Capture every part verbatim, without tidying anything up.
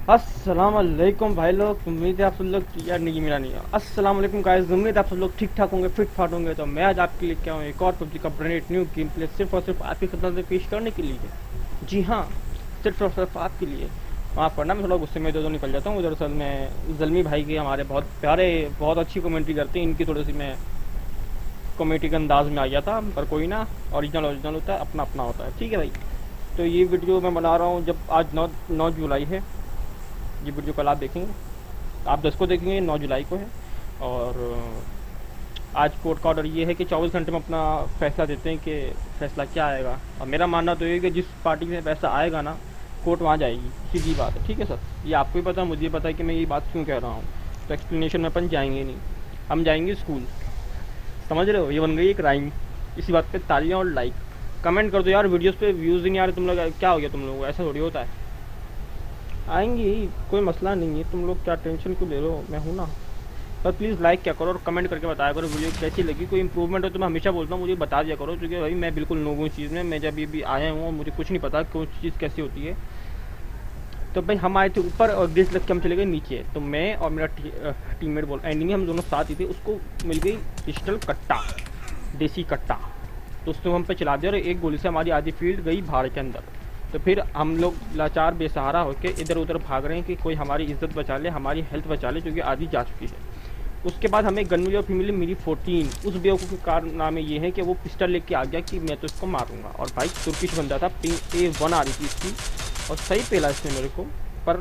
अस्सलाम वालेकुम भाई लोग, उम्मीद है आप सब लोग यार नहीं मिला नहीं है। अस्सलाम वालेकुम गाइस, उम्मीद है आप सब लोग ठीक ठाक होंगे, फिट फाट होंगे। तो मैं आज आपके लिए क्या हूँ, एक और पबजी का ब्रांड न्यू गेम प्ले सिर्फ और सिर्फ आपकी खिदमत में पेश करने के लिए। जी हाँ, सिर्फ और सिर्फ आपके लिए। माफ़ करना, मैं थोड़ा गुस्से में जो निकल जाता हूँ। दरअसल मैं जल्मी भाई के हमारे बहुत प्यारे, बहुत अच्छी कमेंट्री करते हैं, इनकी थोड़ी सी मैं कॉमेडी के अंदाज में आ गया था। पर कोई ना, ओरिजिनल ओरिजिनल होता है, अपना अपना होता है। ठीक है भाई, तो ये वीडियो मैं बना रहा हूँ जब आज नौ नौ जुलाई है। ये वीडियो कल आप देखेंगे, आप दस को देखेंगे, नौ जुलाई को है। और आज कोर्ट का ऑर्डर ये है कि चौबीस घंटे में अपना फैसला देते हैं कि फैसला क्या आएगा। और मेरा मानना तो ये है कि जिस पार्टी में पैसा आएगा ना, कोर्ट वहाँ जाएगी, सीधी बात है। ठीक है सर, ये आपको भी पता है, मुझे पता है कि मैं ये बात क्यों कह रहा हूँ। तो एक्सप्लेनेशन में अपन जाएंगे नहीं, हम जाएंगे स्कूल। समझ रहे हो, ये बन गई एक राइम। इसी बात पे तालियां और लाइक कमेंट कर दो यार। वीडियोस पे व्यूज़ ही नहीं आ रहे तुम लोग, क्या हो गया तुम लोगों को? ऐसा थोड़ी होता है, आएंगी, कोई मसला नहीं है। तुम लोग क्या टेंशन क्यों ले रहे हो, मैं हूँ ना। पर प्लीज़ लाइक क्या करो और कमेंट करके बताया करो वीडियो कैसी लगी। कोई इंप्रूवमेंट हो तो मैं हमेशा बोलता हूँ मुझे बता दिया करो, क्योंकि भाई मैं बिल्कुल नो हूँ इस चीज़ में। मैं जब ये भी आया हूँ और मुझे कुछ नहीं पता कौन सी चीज़ कैसी होती है। तो भाई हम आए थे ऊपर और ग्लिच लग के हम चले गए नीचे। तो मैं और मेरा टी, टीममेट बोल एंडिंग में हम दोनों साथ ही थे, उसको मिल गई पिस्टल कट्टा, देसी कट्टा। तो उसने हम पे चला दिया और एक गोली से हमारी आधी फील्ड गई भाड़ के अंदर। तो फिर हम लोग लाचार बेसहारा होकर इधर उधर भाग रहे हैं कि कोई हमारी इज्जत बचा ले, हमारी हेल्थ बचा ले, क्योंकि आधी जा चुकी है। उसके बाद हमें गन मिली और फिर मिली मेरी फोर्टीन। उस बेवकूफ़ के कारनामे ये है कि वो पिस्टल लेके आ गया कि मैं तो इसको मारूंगा। और भाई तुर्किश बंदा था, पिंग ए वन आ रही थी इसकी, और सही पेला इसने मेरे को। पर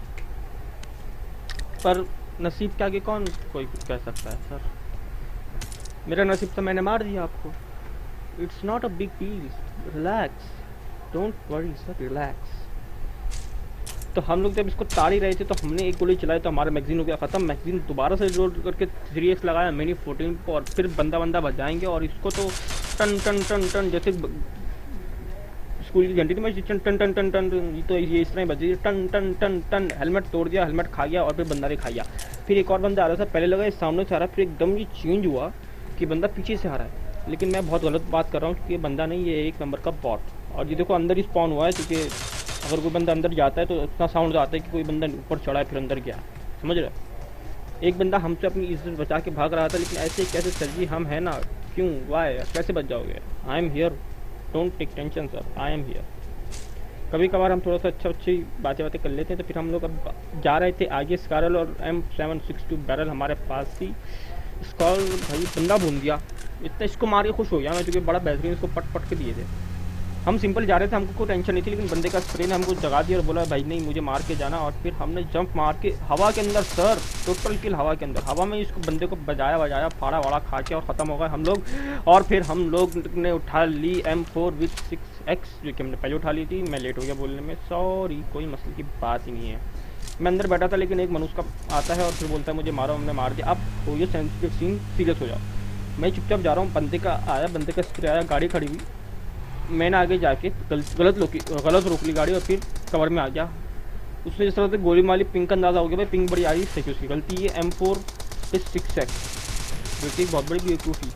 पर नसीब के आगे कौन कोई कुछ कह सकता है सर। मेरा नसीब तो मैंने मार दिया आपको। It's not a big deal, relax, don't worry sir, relax. तो हम लोग जब इसको ताड़ ही रहे थे तो हमने एक गोली चलाई तो हमारा मैगजीन हो गया ख़त्म। मैगजीन दोबारा से लोड करके थ्री एक्स लगाया मैंने फोर्टीन को, और फिर बंदा बंदा बजाएंगे और इसको तो टन टन टन टन जैसे स्कूल की घंटी थी, मैं टन टन टन टन टन, तो ये इस तरह बजी, टन टन टन टन। हेलमेट तोड़ दिया, हेलमेट खा गया और फिर बंदा ने खा गया। फिर एक और बंदा आ रहा था, पहले लगा सामने से आ रहा, फिर एकदम ये चेंज हुआ कि बंदा पीछे से आ रहा है। लेकिन मैं बहुत गलत बात कर रहा हूँ, क्योंकि ये बंदा नहीं, ये एक नंबर का बॉट। और ये देखो अंदर ही स्पॉन हुआ है, क्योंकि अगर कोई बंदा अंदर जाता है तो इतना साउंड आता है कि कोई बंदा ऊपर चढ़ा है फिर अंदर गया। समझ रहे हो, एक बंदा हमसे अपनी इज्जत बचा के भाग रहा था, लेकिन ऐसे कैसे सर जी, हम है ना, क्यों, वाई, कैसे बच जाओगे? I am here, don't take tension sir, I am here. कभी कभार हम थोड़ा सा अच्छा अच्छी बातें बातें कर लेते हैं। तो फिर हम लोग अब जा रहे थे आगे, स्कारल और M seven six two barrel हमारे पास थी। स्कॉल भाई बंदा भून दिया, इतना इसको मार के खुश हो गया मैं, क्योंकि बड़ा बेहतरीन इसको पट पट के दिए थे। हम सिंपल जा रहे थे, हमको कोई टेंशन नहीं थी, लेकिन बंदे का स्प्रे ने हमको जगा दिया और बोला भाई नहीं मुझे मार के जाना। और फिर हमने जंप मार के हवा के अंदर, सर टोटल किल हवा के अंदर, हवा में इसको बंदे को बजाया बजाया फाड़ा वाड़ा खा के और ख़त्म हो गए हम लोग। और फिर हम लोग ने उठा ली M four with six X, जो कि हमने पहले उठा ली थी। मैं लेट हो गया बोलने में, सॉरी, कोई मसले की बात ही नहीं है। मैं अंदर बैठा था, लेकिन एक मनुष्य का आता है और फिर बोलता है मुझे मारो, हमने मार दिया। अब हो ये सेंसिटिव सीन, सीरियस हो जाओ। मैं चुपचाप जा रहा हूँ, बंदे का आया, बंदे का स्प्रे आया, गाड़ी खड़ी हुई, मैंने आगे जाके गलत गलत रोकी गलत रोक ली गाड़ी और फिर कवर में आ गया। उसने जिस तरह से गोली मारी, पिंक का अंदाज़ा हो गया भाई, पिंक बड़ी आ रही है, उसकी गलती है। M four is six X जो कि बहुत बड़ी बेवकूफ़ी।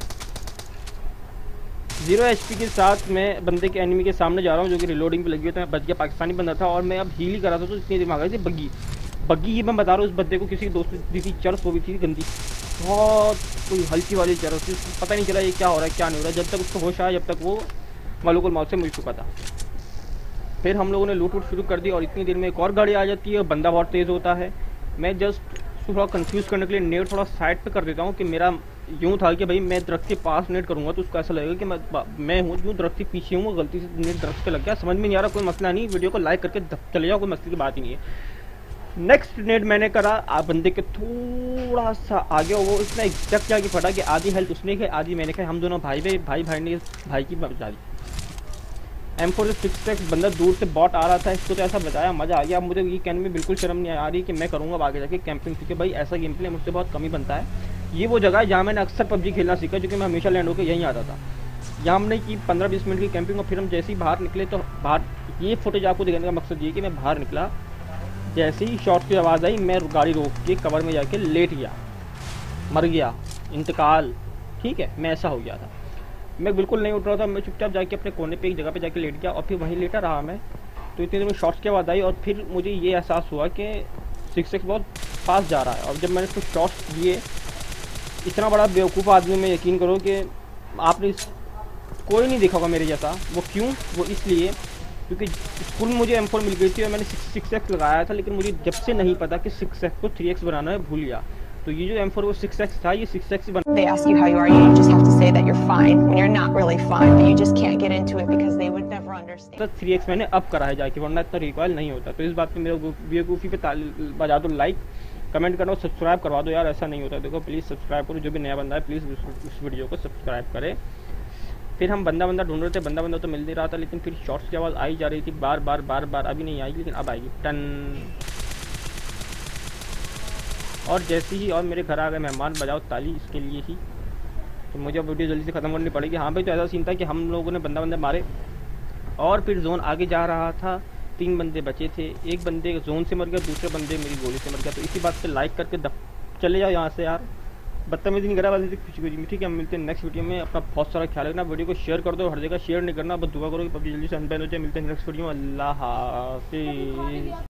जीरो एच पी के साथ मैं बंदे के एनिमी के सामने जा रहा हूँ, जो कि रिलोडिंग पे लगी हुई था। मैं बच गया, पाकिस्तानी बंदा था और मैं अब हील ही कर रहा था, तो इतनी दिमाग आई थी बग्गी बग्गी ये मैं बता रहा हूँ, उस बंदे को किसी दोस्त ने दी थी चरस, वो भी थी गंदी, बहुत कोई हल्की वाली चरस थी। पता नहीं चला ये क्या हो रहा है क्या नहीं हो रहा है, जब तक उसको होश आया, जब तक वो मालूकुल मौत से मिल चुका था। फिर हम लोगों ने लूट वूट शुरू कर दी और इतनी देर में एक और गाड़ी आ जाती है और बंदा बहुत तेज़ होता है। मैं जस्ट थोड़ा कंफ्यूज करने के लिए नेट थोड़ा साइड पे कर देता हूँ, कि मेरा यूँ था कि भाई मैं दरख्त के पास नेट करूँगा तो उसको ऐसा लगेगा कि मैं मैं हूँ यूँ दरख्त के पीछे हूँ, गलती से नेट दरख्त पे लग गया। समझ में नहीं आ रहा, कोई मसला नहीं, वीडियो को लाइक करके चले जाओ, कोई मसले की बात ही नहीं है। नेक्स्ट नेट मैंने करा आ बंदे के थोड़ा सा आगे, वो इतना एग्जैक्ट जाके फटा कि आधी हेल्थ उसने खाई, आधी मैंने खाई। हम दोनों भाई भाई भाई भाई ने भाई की बचा दी। एम फोर सिक्स एक्स बंदा दूर से बॉट आ रहा था, इसको तो ऐसा बताया, मज़ा आ गया। अब मुझे ये कहने में बिल्कुल शर्म नहीं आ रही कि मैं करूँगा आगे जाके कैंपिंग, क्योंकि भाई ऐसा गेम प्ले मुझसे बहुत कम ही बनता है। ये वो जगह है जहाँ मैंने अक्सर पबजी खेलना सीखा, क्योंकि मैं हमेशा लैंड होकर यहीं आता था। यहाँ हमने की पंद्रह बीस मिनट की कैंपिंग और फिर हम जैसे ही बाहर निकले तो बाहर, ये फुटेज आपको दिखाने का मकसद ये कि मैं बाहर निकला, जैसे ही शॉट की आवाज़ आई मैं गाड़ी रोक के कवर में जाके लेट गया, मर गया, इंतकाल। ठीक है, मैं ऐसा हो गया था, मैं बिल्कुल नहीं उठ रहा था, मैं चुपचाप जाके अपने कोने पे एक जगह पे जाके लेट गया और फिर वहीं लेटा रहा मैं। तो इतनी देर में शॉट्स के बाद आई और फिर मुझे ये एहसास हुआ कि सिक्स एक्स बहुत फास्ट जा रहा है। और जब मैंने उसको शॉट्स दिए, इतना बड़ा बेवकूफ़ आदमी में यकीन करो कि आपने कोई नहीं देखा होगा मेरे जैसा। वो क्यों? वो इसलिए क्योंकि स्कूल में मुझे एम फोर मिल गई थी और मैंने सिक्स एक्स लगाया था, लेकिन मुझे जब से नहीं पता कि सिक्स एक्स को थ्री एक्स बनाना है, भूल गया। तो ये जो एम फोर वो सिक्स एक्स था, ये सिक्स एक्स बना। They ask you how you are, you just have to say that you're fine when you're not really fine, but you just can't get into it because they would never understand. तो three X मैंने अब करा है जाके, वरना इतना recoil नहीं होता। तो इस बात पे मेरे बेवकूफ़ी पे ताल बजा दो लाइक, कमेंट करना, सब्सक्राइब करवा दो यार, ऐसा नहीं होता। देखो प्लीज़ सब्सक्राइब करो, जो भी नया बंदा है प्लीज़ उस वीडियो को सब्सक्राइब करे। फिर हम बंदा बंदा ढूंढ रहे थे, बंदा बंदा तो मिल नहीं रहा था, लेकिन फिर शॉट्स की आवाज़ आई जा रही थी बार बार बार बार। अभी नहीं आएगी लेकिन अब आएगी, टन। और जैसे ही और मेरे घर आ गए मेहमान, बजाओ ताली इसके लिए ही। तो मुझे अब वीडियो जल्दी से ख़त्म करनी पड़ेगी। हाँ भाई, तो ऐसा सीन था कि हम लोगों ने बंदा बंदे मारे और फिर जोन आगे जा रहा था, तीन बंदे बचे थे, एक बंदे जोन से मर गया, दूसरे बंदे मेरी गोली से मर गया। तो इसी बात पे लाइक करके दफ चले जाओ यहाँ से यार, बदतमीजी नहीं करा वाली खुशी खुशी में। ठीक है, हम मिलते हैं नेक्स्ट वीडियो में। अपना बहुत सारा ख्याल रखना, वीडियो को शेयर कर दो, हर जगह शेयर नहीं करना, बस दुआ करो कि पबजी जल्दी से अनबैन हो जाए। मिलते हैं नेक्स्ट वीडियो में, अल्लाह हाफिज़।